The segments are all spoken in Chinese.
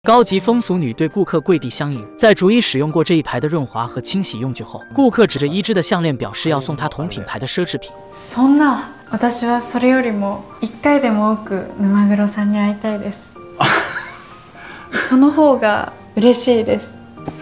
高级风俗女对顾客跪地相迎，在逐一使用过这一排的润滑和清洗用具后，顾客指着伊织的项链表示要送她同品牌的奢侈品。 そんな、私はそれよりも1回でも多く沼黒さんに会いたいです。その方が嬉しいです。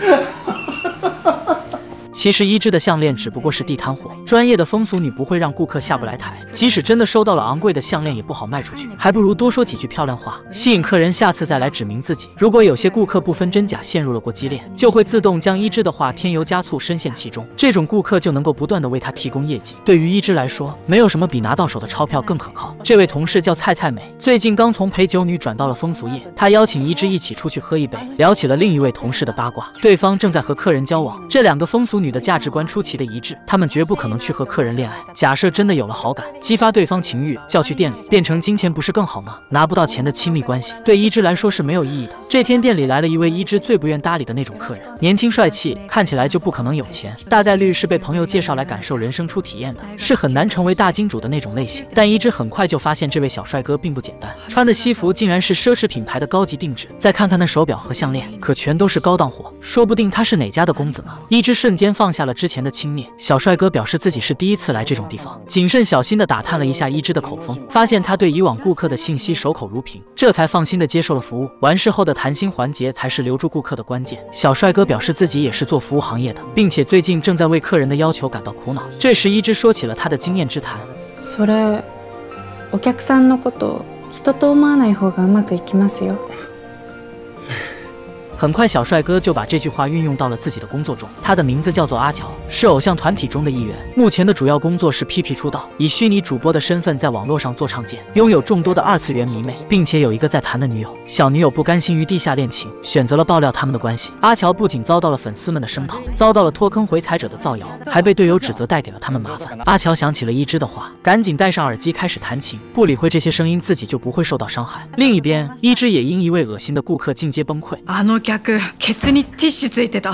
其实伊织的项链只不过是地摊货，专业的风俗女不会让顾客下不来台，即使真的收到了昂贵的项链，也不好卖出去，还不如多说几句漂亮话，吸引客人下次再来指明自己。如果有些顾客不分真假陷入了过激恋，就会自动将伊织的话添油加醋深陷其中，这种顾客就能够不断的为他提供业绩。对于伊织来说，没有什么比拿到手的钞票更可靠。这位同事叫蔡蔡美，最近刚从陪酒女转到了风俗业，她邀请伊织一起出去喝一杯，聊起了另一位同事的八卦，对方正在和客人交往。这两个风俗女的价值观出奇的一致，他们绝不可能去和客人恋爱。假设真的有了好感，激发对方情欲，叫去店里变成金钱，不是更好吗？拿不到钱的亲密关系对伊织来说是没有意义的。这天店里来了一位伊织最不愿搭理的那种客人，年轻帅气，看起来就不可能有钱，大概率是被朋友介绍来感受人生初体验的，是很难成为大金主的那种类型。但伊织很快就发现这位小帅哥并不简单，穿的西服竟然是奢侈品牌的高级定制，再看看那手表和项链，可全都是高档货，说不定他是哪家的公子呢？伊织瞬间放下了之前的轻蔑，小帅哥表示自己是第一次来这种地方，谨慎小心地打探了一下伊织的口风，发现他对以往顾客的信息守口如瓶，这才放心地接受了服务。完事后的谈心环节才是留住顾客的关键。小帅哥表示自己也是做服务行业的，并且最近正在为客人的要求感到苦恼。这时伊织说起了他的经验之谈。 それ、お客さんのこと、人と思わない方がうまくいきますよ。 很快，小帅哥就把这句话运用到了自己的工作中。他的名字叫做阿乔，是偶像团体中的一员。目前的主要工作是 PP 出道，以虚拟主播的身份在网络上做唱见，拥有众多的二次元迷妹，并且有一个在谈的女友。小女友不甘心于地下恋情，选择了爆料他们的关系。阿乔不仅遭到了粉丝们的声讨，遭到了脱坑回踩者的造谣，还被队友指责带给了他们麻烦。阿乔想起了伊织的话，赶紧戴上耳机开始弹琴，不理会这些声音，自己就不会受到伤害。另一边，伊织也因一位恶心的顾客进阶崩溃。 客、ケツにティッシュついてた。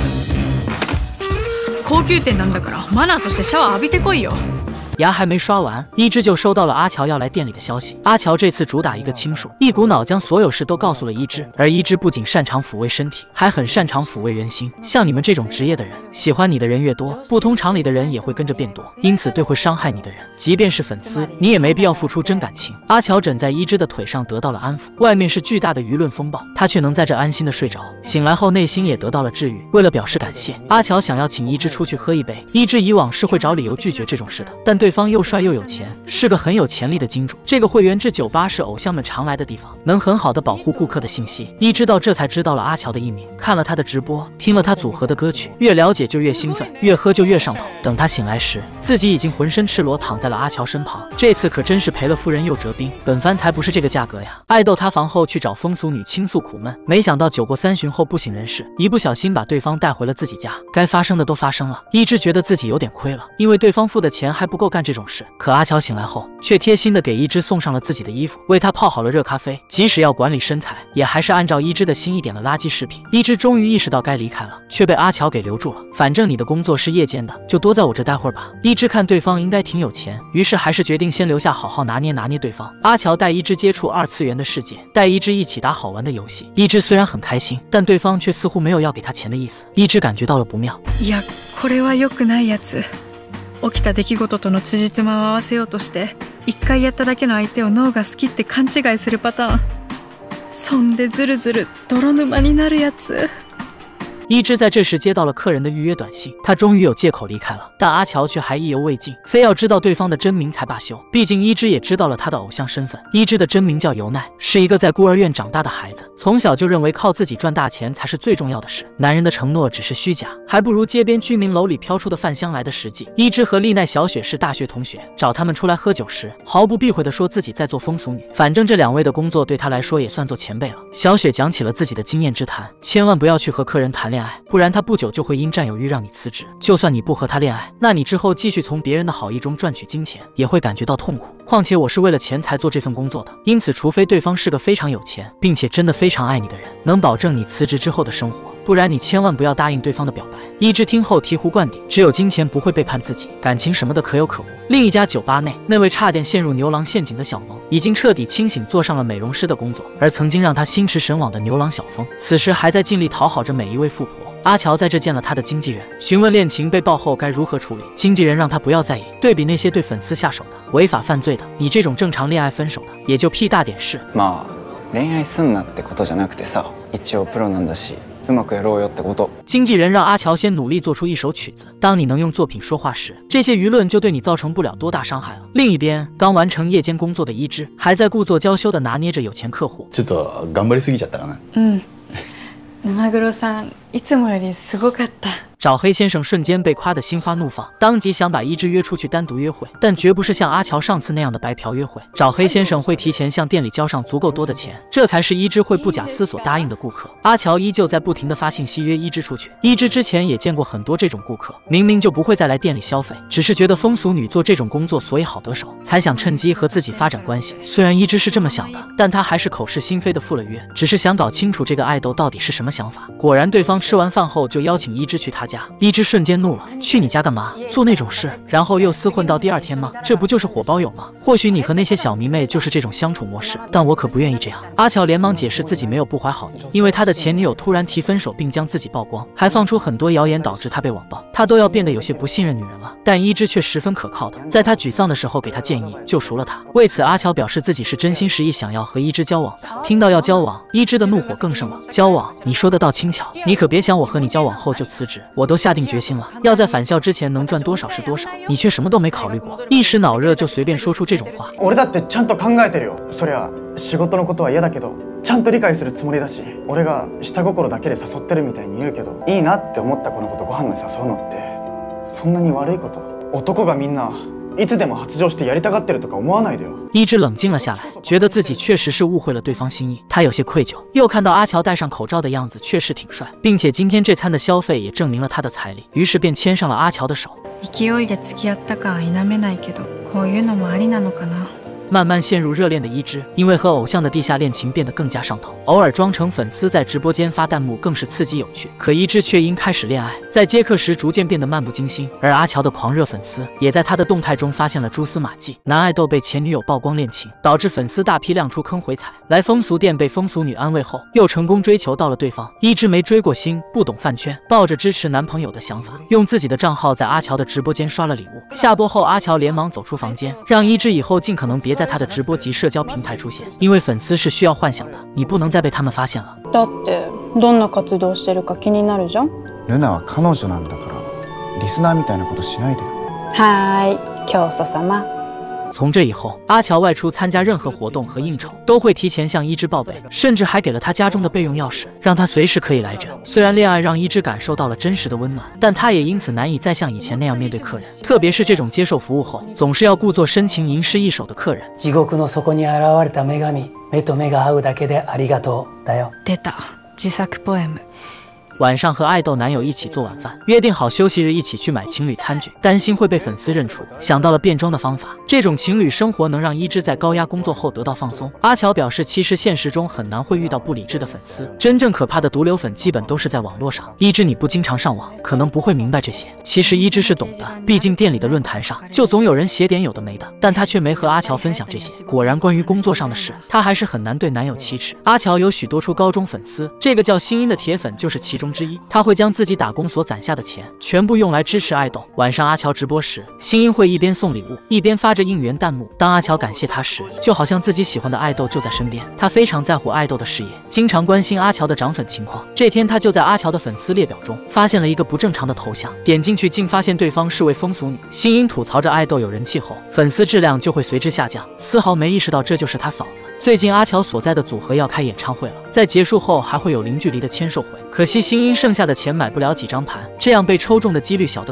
高級店なんだからマナーとしてシャワー浴びてこいよ。 牙还没刷完，伊织就收到了阿乔要来店里的消息。阿乔这次主打一个倾诉，一股脑将所有事都告诉了伊织。而伊织不仅擅长抚慰身体，还很擅长抚慰人心。像你们这种职业的人，喜欢你的人越多，不通常理的人也会跟着变多，因此对会伤害你的人，即便是粉丝，你也没必要付出真感情。阿乔枕在伊织的腿上得到了安抚，外面是巨大的舆论风暴，他却能在这安心的睡着。醒来后内心也得到了治愈。为了表示感谢，阿乔想要请伊织出去喝一杯。伊织以往是会找理由拒绝这种事的，但对方又帅又有钱，是个很有潜力的金主。这个会员制酒吧是偶像们常来的地方，能很好的保护顾客的信息。伊织到这才知道了阿乔的艺名，看了他的直播，听了他组合的歌曲，越了解就越兴奋，越喝就越上头。等他醒来时，自己已经浑身赤裸躺在了阿乔身旁。这次可真是赔了夫人又折兵，本番才不是这个价格呀！爱豆塌房后去找风俗女倾诉苦闷，没想到酒过3巡后不省人事，一不小心把对方带回了自己家。该发生的都发生了，伊织觉得自己有点亏了，因为对方付的钱还不够干这种事。可阿乔醒来后，却贴心的给伊织送上了自己的衣服，为她泡好了热咖啡。即使要管理身材，也还是按照伊织的心意点了垃圾食品。伊织终于意识到该离开了，却被阿乔给留住了。反正你的工作是夜间的，就多在我这待会儿吧。伊织看对方应该挺有钱，于是还是决定先留下好好拿捏拿捏对方。阿乔带伊织接触二次元的世界，带伊织一起打好玩的游戏。伊织虽然很开心，但对方却似乎没有要给她钱的意思。伊织感觉到了不妙。 いや、これは良くないやつ。起きた出来事との辻褄を合わせようとして、一回やっただけの相手を脳が好きって勘違いするパターン。そんでずるずる泥沼になるやつ。伊织在这时接到了客人的预约短信，他终于有借口离开了，但阿乔却还意犹未尽，非要知道对方的真名才罢休。毕竟伊织也知道了他的偶像身份，伊织的真名叫由奈，是一个在孤儿院长大的孩子，从小就认为靠自己赚大钱才是最重要的事，男人的承诺只是虚假，还不如街边居民楼里飘出的饭香来的实际。伊织和丽奈、小雪是大学同学，找他们出来喝酒时，毫不避讳地说自己在做风俗女，反正这两位的工作对他来说也算做前辈了。小雪讲起了自己的经验之谈，千万不要去和客人谈恋爱，不然他不久就会因占有欲让你辞职。就算你不和他恋爱，那你之后继续从别人的好意中赚取金钱，也会感觉到痛苦。况且我是为了钱才做这份工作的，因此除非对方是个非常有钱，并且真的非常爱你的人，能保证你辞职之后的生活。 不然你千万不要答应对方的表白。一之听后醍醐灌顶，只有金钱不会背叛自己，感情什么的可有可无。另一家酒吧内，那位差点陷入牛郎陷阱的小萌，已经彻底清醒，做上了美容师的工作。而曾经让他心驰神往的牛郎小峰，此时还在尽力讨好着每一位富婆。阿乔在这见了他的经纪人，询问恋情被爆后该如何处理。经纪人让他不要在意，对比那些对粉丝下手的、违法犯罪的，你这种正常恋爱分手的，也就屁大点事。 まあ恋愛すんなってことじゃなくてさ、一応プロなんだし。うまくやろうよってこと。 经纪人让阿乔先努力做出一首曲子，当你能用作品说话时，这些舆论就对你造成不了多大伤害了。另一边，刚完成夜间工作的一之，还在故作娇羞地拿捏着有钱客户。 ちょっと頑張りすぎちゃったかな。 長黒さんいつもよりすごかった。 找黑先生瞬间被夸得心花怒放，当即想把一之约出去单独约会，但绝不是像阿乔上次那样的白嫖约会。找黑先生会提前向店里交上足够多的钱，这才是一之会不假思索答应的顾客。阿乔依旧在不停地发信息约一之出去。一之之前也见过很多这种顾客，明明就不会再来店里消费，只是觉得风俗女做这种工作所以好得手，才想趁机和自己发展关系。虽然一之是这么想的，但他还是口是心非的赴了约，只是想搞清楚这个爱豆到底是什么想法。果然，对方吃完饭后就邀请一之去他家，一之瞬间怒了，去你家干嘛？做那种事，然后又厮混到第二天吗？这不就是火包友吗？或许你和那些小迷妹就是这种相处模式，但我可不愿意这样。阿乔连忙解释自己没有不怀好意，因为他的前女友突然提分手并将自己曝光，还放出很多谣言，导致他被网暴，他都要变得有些不信任女人了。但一之却十分可靠的，在他沮丧的时候给他建议，救赎了他。为此，阿乔表示自己是真心实意想要和一之交往的。听到要交往，一之的怒火更盛了。交往？你说得倒轻巧，你可别想我和你交往后就辞职，我都下定决心了，要在返校之前能赚多少是多少，你却什么都没考虑过，一时脑热就随便说出这种话。 俺だってちゃんと考えてるよ。そりゃ仕事のことは嫌だけど、ちゃんと理解するつもりだし、俺が下心だけで誘ってるみたいに言うけど、いいなって思った子のことご飯に誘うのってそんなに悪いこと？男がみんないつでも発情してやりたがってるとか思わないでよ。 一之冷静了下来，觉得自己确实是误会了对方心意，他有些愧疚。又看到阿乔戴上口罩的样子，确实挺帅，并且今天这餐的消费也证明了他的财力，于是便牵上了阿乔的手。 勢いで付き合ったかは否めないけど、こういうのもありなのかな。 慢慢陷入热恋的一之，因为和偶像的地下恋情变得更加上头，偶尔装成粉丝在直播间发弹幕更是刺激有趣。可一之却因开始恋爱，在接客时逐渐变得漫不经心，而阿乔的狂热粉丝也在他的动态中发现了蛛丝马迹。男爱豆被前女友曝光恋情，导致粉丝大批亮出坑回踩。来风俗店被风俗女安慰后，又成功追求到了对方。一之没追过星，不懂饭圈，抱着支持男朋友的想法，用自己的账号在阿乔的直播间刷了礼物。下播后，阿乔连忙走出房间，让一之以后尽可能别在他的直播及社交平台出现，因为粉丝是需要幻想的，你不能再被他们发现了。 だってどんな活動してるか気になるじゃん。 ルナは彼女なんだから、リスナーみたいなことしないでよ。 はーい、教祖様。 从这以后，阿乔外出参加任何活动和应酬，都会提前向一之报备，甚至还给了他家中的备用钥匙，让他随时可以来着。虽然恋爱让一之感受到了真实的温暖，但他也因此难以再像以前那样面对客人，特别是这种接受服务后，总是要故作深情吟诗一首的客人。 地獄の底に現れた女神、目と目が合うだけでありがとうだよ。 出た自作ポエム。 晚上和爱豆男友一起做晚饭，约定好休息日一起去买情侣餐具，担心会被粉丝认出，想到了变装的方法。这种情侣生活能让一之在高压工作后得到放松。阿乔表示，其实现实中很难会遇到不理智的粉丝，真正可怕的毒瘤粉基本都是在网络上。一之你不经常上网，可能不会明白这些，其实一之是懂的，毕竟店里的论坛上就总有人写点有的没的，但他却没和阿乔分享这些。果然，关于工作上的事，他还是很难对男友启齿。阿乔有许多出高中粉丝，这个叫星音的铁粉就是其中之一。他会将自己打工所攒下的钱全部用来支持爱豆。晚上阿乔直播时，星音会一边送礼物，一边发着应援弹幕。当阿乔感谢他时，就好像自己喜欢的爱豆就在身边。他非常在乎爱豆的事业，经常关心阿乔的涨粉情况。这天，他就在阿乔的粉丝列表中发现了一个不正常的头像，点进去竟发现对方是位风俗女。星音吐槽着爱豆有人气后，粉丝质量就会随之下降，丝毫没意识到这就是他嫂子。最近阿乔所在的组合要开演唱会了，在结束后还会有零距离的签售会，可惜星音剩下的钱买不了几张盘，这样被抽中的几率小得可怜。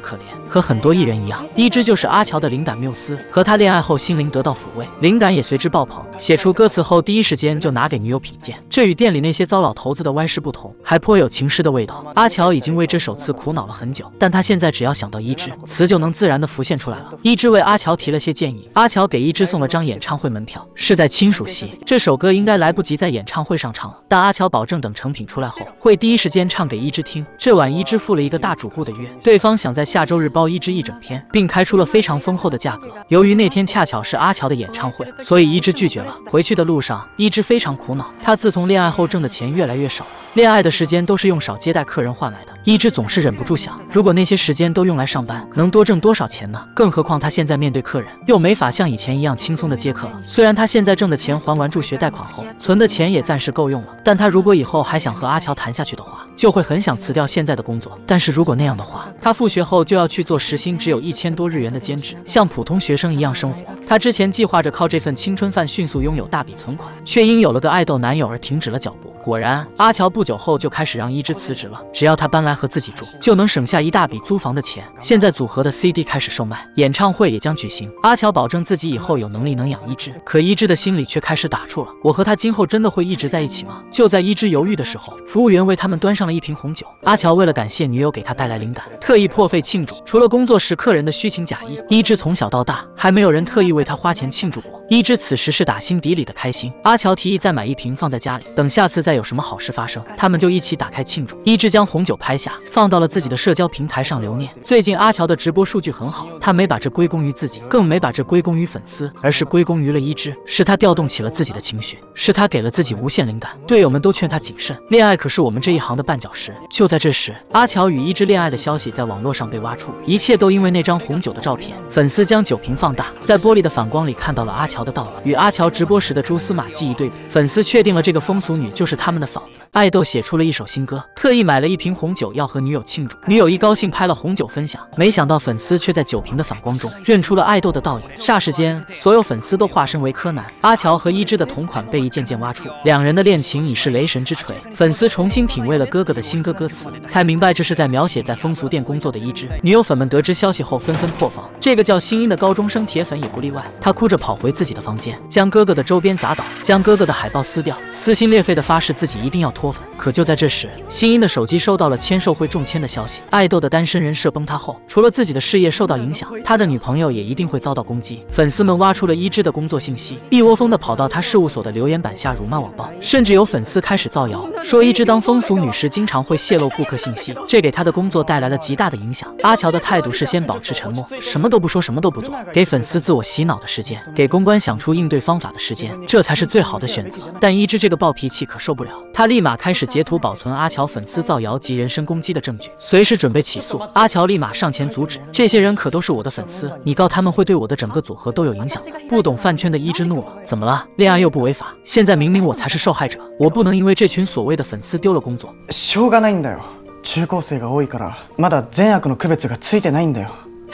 和很多艺人一样，伊织就是阿乔的灵感缪斯，和他恋爱后心灵得到抚慰，灵感也随之爆棚。写出歌词后，第一时间就拿给女友品鉴，这与店里那些糟老头子的歪诗不同，还颇有情诗的味道。阿乔已经为这首词苦恼了很久，但他现在只要想到伊织，词就能自然的浮现出来了。伊织为阿乔提了些建议，阿乔给伊织送了张演唱会门票，是在亲属席。这首歌应该来不及在演唱会上唱了，但阿乔保证等成品出来后，会第一时间唱给伊织听。这晚伊织赴了一个大主顾的约，对方想在下周日包伊织一整天，并开出了非常丰厚的价格。由于那天恰巧是阿乔的演唱会，所以伊织拒绝了。回去的路上，伊织非常苦恼，她自从恋爱后挣的钱越来越少了，恋爱的时间都是用少接待客人换来的。伊织总是忍不住想，如果那些时间都用来上班，能多挣多少钱呢？更何况她现在面对客人，又没法像以前一样轻松的接客了。虽然她现在挣的钱还完助学贷款后，存的钱也暂时够用了，但她如果以后还想和阿乔谈下去的话，就会很想辞掉现在的工作。但是如果那样的话，她复学后就要去做时薪只有1000多日元的兼职，像普通学生一样生活。她之前计划着靠这份青春饭迅速拥有大笔存款，却因有了个爱豆男友而停止了脚步。果然，阿乔不久后就开始让伊织辞职了，只要她搬来和自己住，就能省下一大笔租房的钱。现在组合的 CD 开始售卖，演唱会也将举行。阿乔保证自己以后有能力能养伊织，可伊织的心里却开始打怵了，我和他今后真的会一直在一起吗？就在伊织犹豫的时候，服务员为他们端上了一瓶红酒。阿乔为了感谢女友给他带来灵感，特意破费庆祝。除了工作时客人的虚情假意，伊织从小到大还没有人特意为他花钱庆祝过。伊织此时是打心底里的开心。阿乔提议再买一瓶放在家里，等下次再有什么好事发生，他们就一起打开庆祝。伊织将红酒拍下，放到了自己的社交平台上留念。最近阿乔的直播数据很好，他没把这归功于自己，更没把这归功于粉丝，而是归功于了伊织。是他调动起了自己的情绪，是他给了自己无限灵感。队友们都劝他谨慎，恋爱可是我们这一行的绊脚石。就在这时，阿乔与伊织恋爱的消息在网络上被挖出，一切都因为那张红酒的照片。粉丝将酒瓶放大，在玻璃的反光里看到了阿乔的倒影，与阿乔直播时的蛛丝马迹一对比，粉丝确定了这个风俗女就是他们的嫂子。爱豆写出了一首新歌，特意买了一瓶红酒要和女友庆祝。女友一高兴拍了红酒分享，没想到粉丝却在酒瓶的反光中认出了爱豆的倒影。霎时间，所有粉丝都化身为柯南。阿乔和伊织的同款被一件件挖出，两人的恋情已是雷神之锤。粉丝重新品味了哥哥的新歌歌词，才明白这是在描写在风俗店工作的伊织。女友粉们得知消息后纷纷破防，这个叫新一的高中生铁粉也不例外。他哭着跑回自己的房间，将哥哥的周边砸倒，将哥哥的海报撕掉，撕心裂肺的发誓自己一定要脱粉。可就在这时，新一的手机收到了签售会中签的消息。爱豆的单身人设崩塌后，除了自己的事业受到影响，他的女朋友也一定会遭到攻击。粉丝们挖出了伊织的工作信息，一窝蜂的跑到他事务所的留言板下辱骂网暴，甚至有粉丝开始造谣，说伊织当风俗女时经常会泄露顾客信息，这给他的工作带来了极大的影响。阿乔的态度是先保持沉默，什么都不说，什么都不做，给粉丝自我洗脑的时间，给公关想出应对方法的时间，这才是最好的选择。但伊织这个暴脾气可受不了，他立马开始截图保存阿乔粉丝造谣及人身攻击的证据，随时准备起诉。阿乔立马上前阻止，这些人可都是我的粉丝，你告他们会对我的整个组合都有影响的。不懂饭圈的伊织怒了，怎么了？恋爱又不违法，现在明明我才是受害者，我不能因为这群所谓的粉丝丢了工作。 しょうがないんだよ。中高生が多いからまだ善悪の区別がついてないんだよ。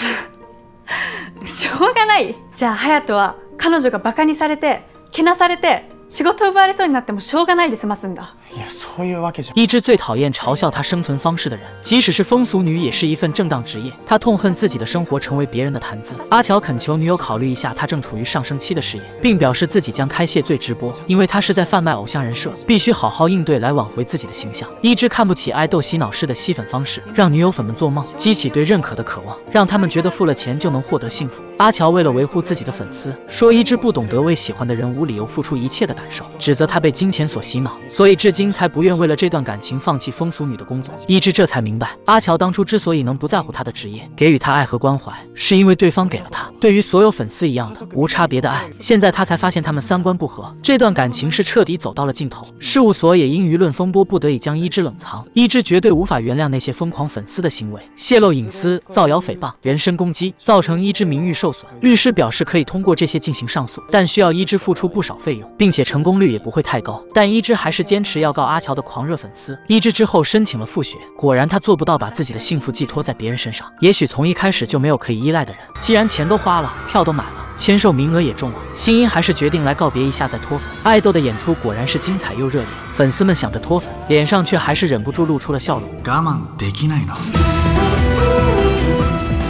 しょうがない。じゃあ隼人は彼女がバカにされてけなされて仕事奪われそうになってもしょうがないで済ますんだ。 いやそういうわけじゃ。 伊织最讨厌嘲笑她生存方式的人，即使是风俗女也是一份正当职业。她痛恨自己的生活成为别人的谈资。阿乔恳求女友考虑一下她正处于上升期的事业，并表示自己将开谢罪直播，因为他是在贩卖偶像人设，必须好好应对来挽回自己的形象。伊织看不起爱豆洗脑式的吸粉方式，让女友粉们做梦，激起对认可的渴望，让他们觉得付了钱就能获得幸福。阿乔为了维护自己的粉丝，说伊织不懂得为喜欢的人无理由付出一切的感受，指责他被金钱所洗脑，所以至今才不愿为了这段感情放弃风俗女的工作。伊织这才明白，阿乔当初之所以能不在乎他的职业，给予他爱和关怀，是因为对方给了他对于所有粉丝一样的无差别的爱。现在他才发现他们三观不合，这段感情是彻底走到了尽头。事务所也因舆论风波不得已将伊织冷藏。伊织绝对无法原谅那些疯狂粉丝的行为，泄露隐私、造谣诽谤、人身攻击，造成伊织名誉受损。律师表示可以通过这些进行上诉，但需要伊织付出不少费用，并且成功率也不会太高。但伊织还是坚持要告阿乔的狂热粉丝。伊织之后申请了复学，果然他做不到把自己的幸福寄托在别人身上。也许从一开始就没有可以依赖的人，既然钱都花了，票都买了，签售名额也中了，新一还是决定来告别一下再脱粉。爱豆的演出果然是精彩又热烈，粉丝们想着脱粉，脸上却还是忍不住露出了笑容。 我慢できないの。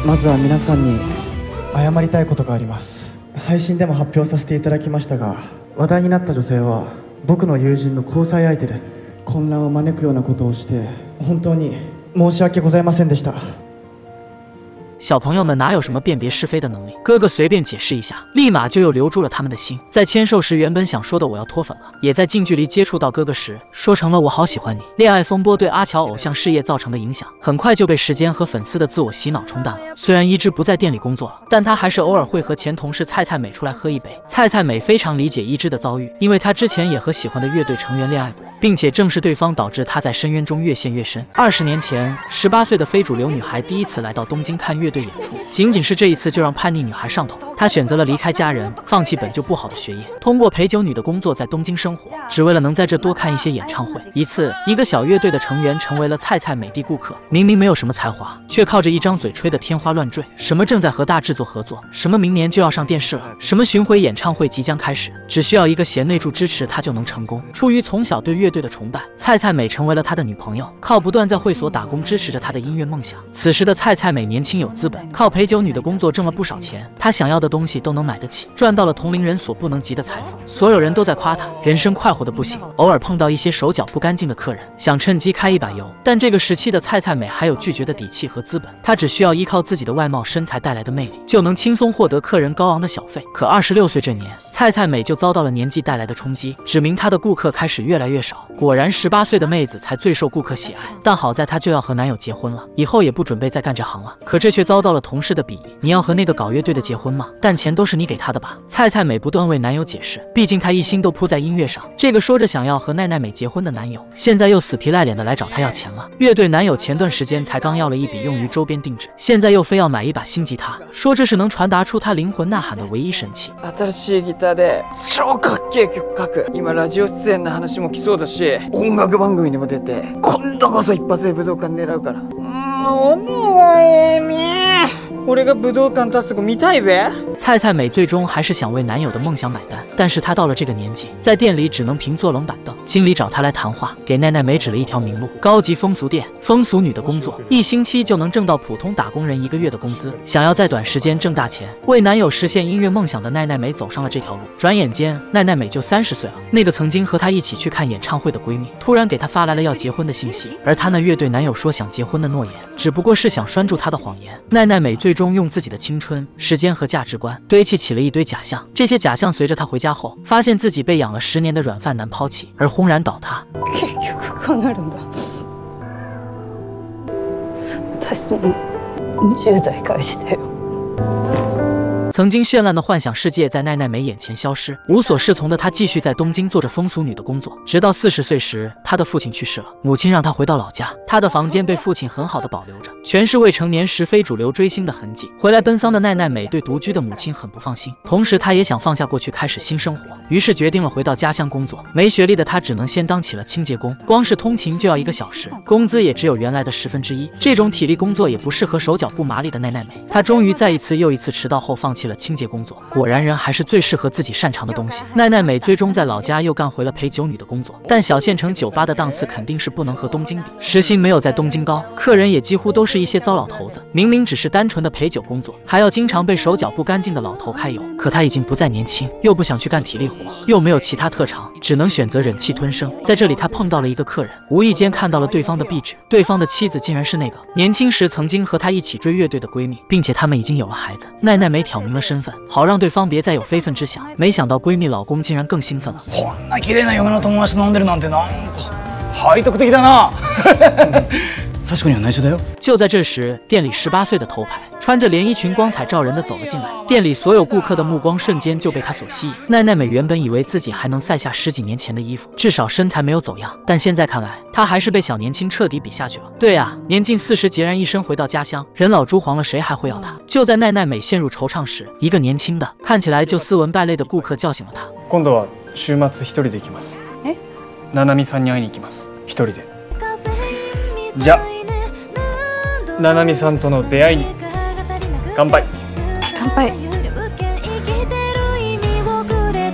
まずは皆さんに謝りたいことがあります。配信でも発表させていただきましたが、話題になった女性は僕の友人の交際相手です。混乱を招くようなことをして本当に申し訳ございませんでした。 小朋友们哪有什么辨别是非的能力？哥哥随便解释一下，立马就又留住了他们的心。在签售时原本想说的我要脱粉了，也在近距离接触到哥哥时说成了我好喜欢你。恋爱风波对阿乔偶像事业造成的影响，很快就被时间和粉丝的自我洗脑冲淡了。虽然一之不在店里工作了，但他还是偶尔会和前同事菜菜美出来喝一杯。菜菜美非常理解一之的遭遇，因为他之前也和喜欢的乐队成员恋爱过，并且正是对方导致他在深渊中越陷越深。20年前，18岁的非主流女孩第一次来到东京看乐队演出，仅仅是这一次就让叛逆女孩上头。她选择了离开家人，放弃本就不好的学业，通过陪酒女的工作在东京生活，只为了能在这多看一些演唱会。一次，一个小乐队的成员成为了菜菜美的顾客，明明没有什么才华，却靠着一张嘴吹得天花乱坠。什么正在和大制作合作，什么明年就要上电视了，什么巡回演唱会即将开始，只需要一个贤内助支持，他就能成功。出于从小对乐队的崇拜，菜菜美成为了他的女朋友，靠不断在会所打工支持着他的音乐梦想。此时的菜菜美年轻有资本，靠陪酒女的工作挣了不少钱，她想要的东西都能买得起，赚到了同龄人所不能及的财富。所有人都在夸她，人生快活的不行。偶尔碰到一些手脚不干净的客人，想趁机开一把油，但这个时期的菜菜美还有拒绝的底气和资本，她只需要依靠自己的外貌身材带来的魅力，就能轻松获得客人高昂的小费。可26岁这年，菜菜美就遭到了年纪带来的冲击，指明她的顾客开始越来越少。果然18岁的妹子才最受顾客喜爱，但好在她就要和男友结婚了，以后也不准备再干这行了。可这却遭到了同事的鄙夷，你要和那个搞乐队的结婚吗？但钱都是你给他的吧？菜菜美不断为男友解释，毕竟她一心都扑在音乐上。这个说着想要和奈奈美结婚的男友，现在又死皮赖脸的来找她要钱了。乐队男友前段时间才刚要了一笔用于周边定制，现在又非要买一把新吉他，说这是能传达出他灵魂呐喊的唯一神器。 新しいギターで超かっけえ曲書く。今ラジオ出演の話も来そうだし、音楽番組にも出て、今度こそ一発で武道館狙うから。お願いみー。俺が武道館立つとこ見たいべ。 菜菜美最终还是想为男友的梦想买单，但是她到了这个年纪，在店里只能凭坐冷板凳。经理找她来谈话，给奈奈美指了一条明路：高级风俗店，风俗女的工作，1星期就能挣到普通打工人1个月的工资。想要在短时间挣大钱，为男友实现音乐梦想的奈奈美走上了这条路。转眼间，奈奈美就30岁了。那个曾经和她一起去看演唱会的闺蜜，突然给她发来了要结婚的信息，而她那乐队男友说想结婚的诺言，只不过是想拴住她的谎言。奈奈美最终用自己的青春、时间和价值观堆砌起了一堆假象，这些假象随着她回家后，发现自己被养了10年的软饭男抛弃，而轰然倒塌。 結局こうなるんだ。私も20代開始だよ。 曾经绚烂的幻想世界在奈奈美眼前消失，无所适从的她继续在东京做着风俗女的工作，直到40岁时，她的父亲去世了，母亲让她回到老家，她的房间被父亲很好的保留着，全是未成年时非主流追星的痕迹。回来奔丧的奈奈美对独居的母亲很不放心，同时她也想放下过去开始新生活，于是决定了回到家乡工作。没学历的她只能先当起了清洁工，光是通勤就要1个小时，工资也只有原来的1/10。这种体力工作也不适合手脚不麻利的奈奈美，她终于在一次又一次迟到后放弃了清洁工作。果然人还是最适合自己擅长的东西。奈奈美最终在老家又干回了陪酒女的工作，但小县城酒吧的档次肯定是不能和东京比，时薪没有在东京高，客人也几乎都是一些糟老头子。明明只是单纯的陪酒工作，还要经常被手脚不干净的老头揩油。可他已经不再年轻，又不想去干体力活，又没有其他特长，只能选择忍气吞声。在这里他碰到了一个客人，无意间看到了对方的壁纸，对方的妻子竟然是那个年轻时曾经和他一起追乐队的闺蜜，并且他们已经有了孩子。奈奈美挑明了身份，好让对方别再有非分之想。没想到闺蜜老公竟然更兴奋了。 こんな綺麗な嫁の友達と飲んでるなんてなんか背徳的だな。幸子には内緒だよ。 就在这时，店里18岁的头牌穿着连衣裙光彩照人的走了进来，店里所有顾客的目光瞬间就被他所吸引。奈奈美原本以为自己还能赛下10几年前的衣服，至少身材没有走样，但现在看来，她还是被小年轻彻底比下去了。对啊，年近40，孑然一身回到家乡，人老珠黄了，谁还会要她？就在奈奈美陷入惆怅时，一个年轻的看起来就斯文败类的顾客叫醒了她。 今度は週末一人で行きます。ななみさんに会いに行きます。一人で。じゃ、ななみさんとの出会いに乾杯。 乾杯。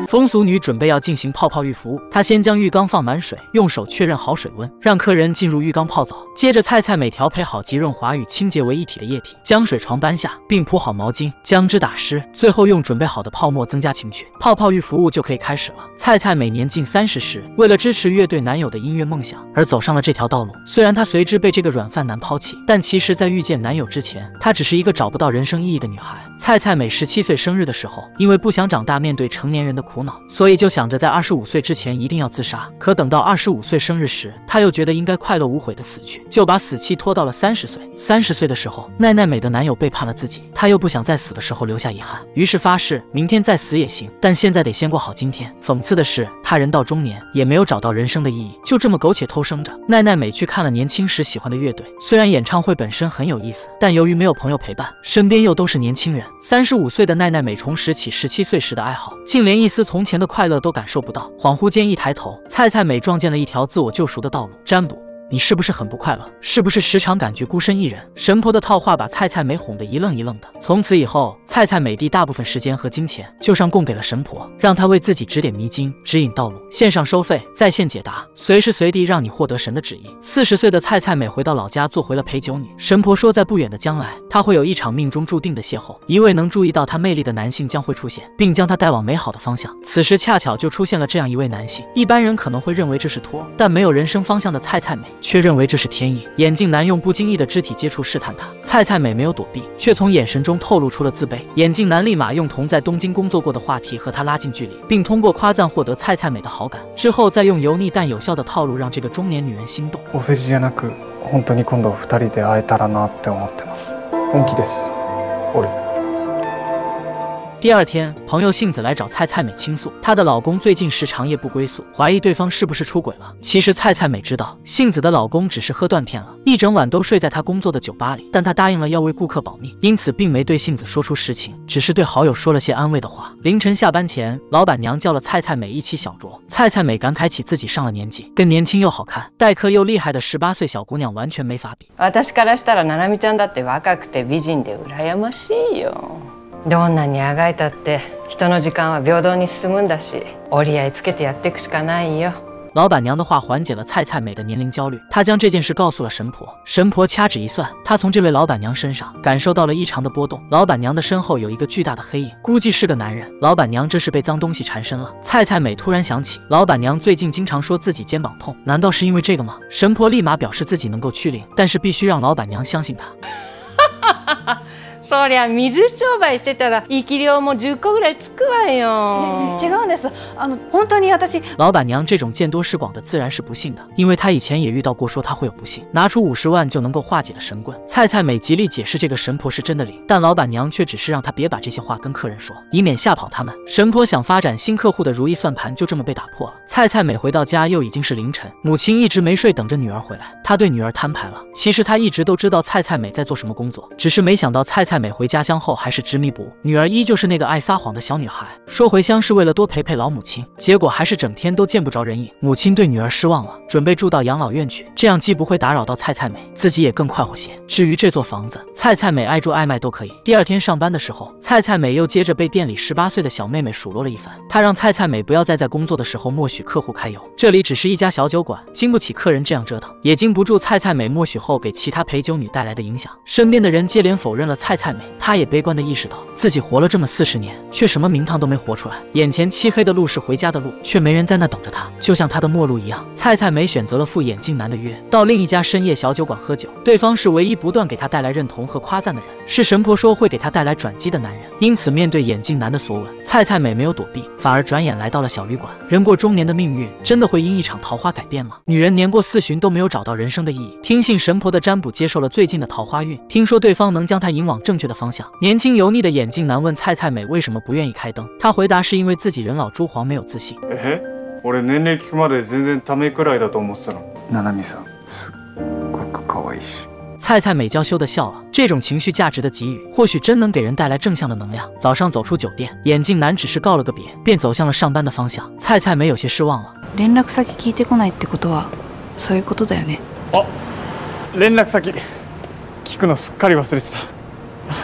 风俗女准备要进行泡泡浴服务，她先将浴缸放满水，用手确认好水温，让客人进入浴缸泡澡。接着菜菜美调配好集润滑与清洁为一体的液体，将水床搬下，并铺好毛巾，将之打湿，最后用准备好的泡沫增加情趣，泡泡浴服务就可以开始了。菜菜美年近30时，为了支持乐队男友的音乐梦想而走上了这条道路。虽然她随之被这个软饭男抛弃，但其实在遇见男友之前，她只是一个找不到人生意义的女孩。菜菜美17岁生日的时候，因为不想长大面对成年人的苦恼，所以就想着在25岁之前一定要自杀。可等到25岁生日时，她又觉得应该快乐无悔的死去，就把死期拖到了30岁。30岁的时候，奈奈美的男友背叛了自己，她又不想在死的时候留下遗憾，于是发誓明天再死也行，但现在得先过好今天。讽刺的是，她人到中年也没有找到人生的意义，就这么苟且偷生着。奈奈美去看了年轻时喜欢的乐队，虽然演唱会本身很有意思，但由于没有朋友陪伴，身边又都是年轻人，35岁的奈奈美重拾起17岁时的爱好，竟连一丝从前的快乐都感受不到。恍惚间一抬头，菜菜美撞见了一条自我救赎的道路。占卜，你是不是很不快乐？是不是时常感觉孤身一人？神婆的套话把菜菜美哄得一愣一愣的。从此以后，菜菜美帝大部分时间和金钱就上供给了神婆，让她为自己指点迷津，指引道路。线上收费，在线解答，随时随地让你获得神的旨意。40岁的菜菜美回到老家，做回了陪酒女。神婆说，在不远的将来，她会有一场命中注定的邂逅，一位能注意到她魅力的男性将会出现，并将她带往美好的方向。此时恰巧就出现了这样一位男性，一般人可能会认为这是托，但没有人生方向的菜菜美却认为这是天意。眼镜男用不经意的肢体接触试探她，菜菜美没有躲避，却从眼神中透露出了自卑。眼镜男立马用同在东京工作过的话题和她拉近距离，并通过夸赞获得菜菜美的好感，之后再用油腻但有效的套路让这个中年女人心动。 お世辞じゃなく、本当に今度2人で会えたらなって思ってます。本気です。俺。 第二天，朋友杏子来找菜菜美倾诉，她的老公最近时常夜不归宿，怀疑对方是不是出轨了。其实菜菜美知道，杏子的老公只是喝断片了，一整晚都睡在她工作的酒吧里，但她答应了要为顾客保密，因此并没对杏子说出实情，只是对好友说了些安慰的话。凌晨下班前，老板娘叫了菜菜美一起小酌，菜菜美感慨起自己上了年纪，跟年轻又好看、待客又厉害的18岁小姑娘完全没法比。 私からしたらななみちゃんだって若くて美人で羨ましいよ。どんなにあがいたって人の時間は平等に進むんだし、折り合いつけてやっていくしかないよ。 老板娘的话缓解了菜菜美的年龄焦虑，她将这件事告诉了神婆。神婆掐指一算，她从这位老板娘身上感受到了异常的波动。老板娘的身后有一个巨大的黑影，估计是个男人。老板娘这是被脏东西缠身了。菜菜美突然想起，老板娘最近经常说自己肩膀痛，难道是因为这个吗？神婆立马表示自己能够驱灵，但是必须让老板娘相信她。 そりゃ水商売してたら生き量も10個ぐらいつくわよ。違うんです。本当に私。 老板娘这种见多识广的自然是不信的，因为她以前也遇到过说她会有不幸，拿出50万就能够化解的神棍。菜菜美极力解释这个神婆是真的灵，但老板娘却只是让她别把这些话跟客人说，以免吓跑他们。神婆想发展新客户的如意算盘就这么被打破了。菜菜美回到家又已经是凌晨，母亲一直没睡，等着女儿回来。她对女儿摊牌了，其实她一直都知道菜菜美在做什么工作，只是没想到菜菜美回家乡后还是执迷不悟，女儿依旧是那个爱撒谎的小女孩，说回乡是为了多陪陪老母亲，结果还是整天都见不着人影。母亲对女儿失望了，准备住到养老院去，这样既不会打扰到菜菜美，自己也更快活些。至于这座房子，菜菜美爱住爱卖都可以。第二天上班的时候，菜菜美又接着被店里18岁的小妹妹数落了一番，她让菜菜美不要再在工作的时候默许客户开油，这里只是一家小酒馆，经不起客人这样折腾，也经不住菜菜美默许后给其他陪酒女带来的影响。身边的人接连否认了菜菜美，她也悲观地意识到自己活了这么40年，却什么名堂都没活出来。眼前漆黑的路是回家的路，却没人在那等着她，就像她的末路一样。菜菜美选择了赴眼镜男的约，到另一家深夜小酒馆喝酒。对方是唯一不断给她带来认同和夸赞的人，是神婆说会给她带来转机的男人。因此面对眼镜男的索吻，菜菜美没有躲避，反而转眼来到了小旅馆。人过中年的命运真的会因一场桃花改变吗？女人年过40旬都没有找到人生的意义，听信神婆的占卜，接受了最近的桃花运，听说对方能将她引往正确的方向。年轻油腻的眼镜男问菜菜美为什么不愿意开灯，她回答是因为自己人老珠黄，没有自信。 俺年齢聞くまで全然ためくらいだと思ってたの。ななみさんすっごく可愛いし。 菜菜美娇羞地笑了，这种情绪价值的给予，或许真能给人带来正向的能量。早上走出酒店，眼镜男只是告了个别，便走向了上班的方向。菜菜美有些失望了。 連絡先聞いてこないってことは、そういうことだよね。 あ、連絡先聞くのすっかり忘れてた。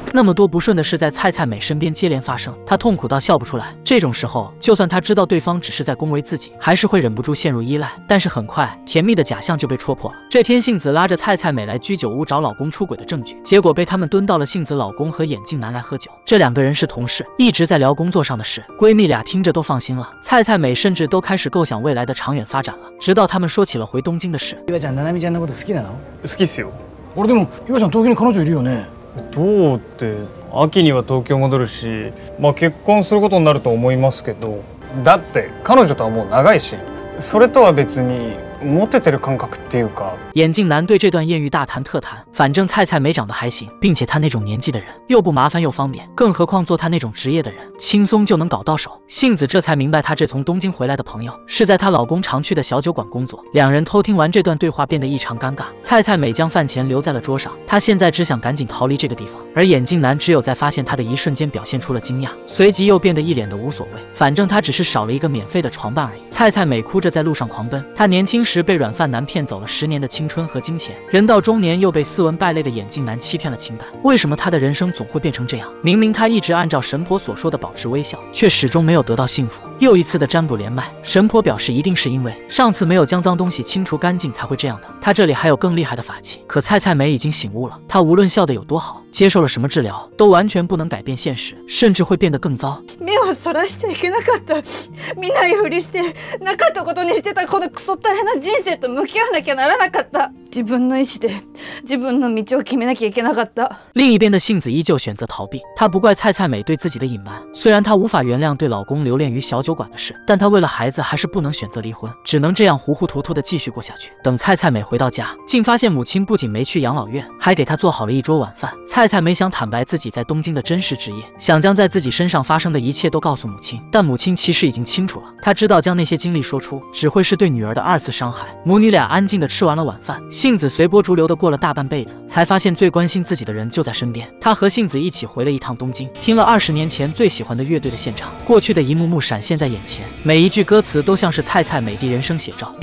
那么多不顺的事在蔡蔡美身边接连发生，她痛苦到笑不出来。这种时候，就算她知道对方只是在恭维自己，还是会忍不住陷入依赖。但是很快，甜蜜的假象就被戳破了。这天，杏子拉着蔡蔡美来居酒屋找老公出轨的证据，结果被他们蹲到了杏子老公和眼镜男来喝酒。这两个人是同事，一直在聊工作上的事，闺蜜俩听着都放心了。蔡蔡美甚至都开始构想未来的长远发展了。直到他们说起了回东京的事。 ひわちゃん、ななみちゃんのこと好きなの？ 好きっすよ。 俺でもひわちゃん東京に彼女いるよね。 どうって秋には東京戻るし、結婚することになると思いますけど、だって彼女とはもう長いし、それとは別にモテてる感覚っていうか。 眼镜男对这段艳遇大谈特谈，反正蔡蔡美长得还行，并且他那种年纪的人又不麻烦又方便，更何况做他那种职业的人，轻松就能搞到手。杏子这才明白，她这从东京回来的朋友是在她老公常去的小酒馆工作。两人偷听完这段对话，变得异常尴尬。蔡蔡美将饭钱留在了桌上，她现在只想赶紧逃离这个地方，而眼镜男只有在发现她的一瞬间表现出了惊讶，随即又变得一脸的无所谓，反正他只是少了一个免费的床伴而已。蔡蔡美哭着在路上狂奔，她年轻时被软饭男骗走了10年的青春和金钱，人到中年又被斯文败类的眼镜男欺骗了情感。为什么她的人生总会变成这样？明明她一直按照神婆所说的保持微笑，却始终没有得到幸福。又一次的占卜连麦，神婆表示一定是因为上次没有将脏东西清除干净才会这样的，她这里还有更厉害的法器。可蔡蔡美已经醒悟了，她无论笑得有多好，接受了什么治疗，都完全不能改变现实，甚至会变得更糟。 目をそらしちゃいけなかった。見ないふりしてなかったことにしてたこのクソったれな人生と向き合わなきゃならなかった。自分の意志で自分の道を決めなきゃいけなかった。 另一边的杏子依旧选择逃避，她不怪蔡蔡美对自己的隐瞒，虽然她无法原谅对老公留恋于小酒馆的事，但她为了孩子还是不能选择离婚，只能这样糊糊涂涂的继续过下去。等蔡蔡美回到家，竟发现母亲不仅没去养老院，还给她做好了一桌晚饭。蔡蔡美想坦白自己在东京的真实职业，想将在自己身上发生的一切都告诉母亲，但母亲其实已经清楚了，她知道将那些经历说出，只会是对女儿的2次伤害。母女俩安静的吃完了晚饭，杏子随波逐流的过了大半辈子，才发现最关心自己的人就在身边。她和杏子一起回了一趟东京，听了20年前最喜欢的乐队的现场，过去的一幕幕闪现在眼前，每一句歌词都像是蔡蔡美的人生写照。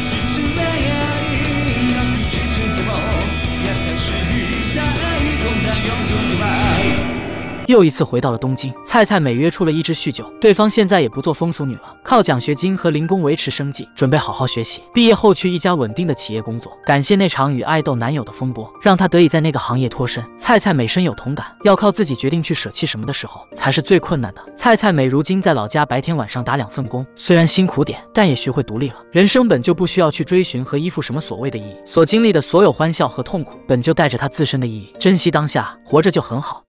又一次回到了东京，蔡蔡美约出了一只酗酒，对方现在也不做风俗女了，靠奖学金和零工维持生计，准备好好学习，毕业后去一家稳定的企业工作。感谢那场与爱豆男友的风波，让她得以在那个行业脱身。蔡蔡美深有同感，要靠自己决定去舍弃什么的时候，才是最困难的。蔡蔡美如今在老家白天晚上打2份工，虽然辛苦点，但也学会独立了。人生本就不需要去追寻和依附什么所谓的意义，所经历的所有欢笑和痛苦，本就带着它自身的意义。珍惜当下，活着就很好。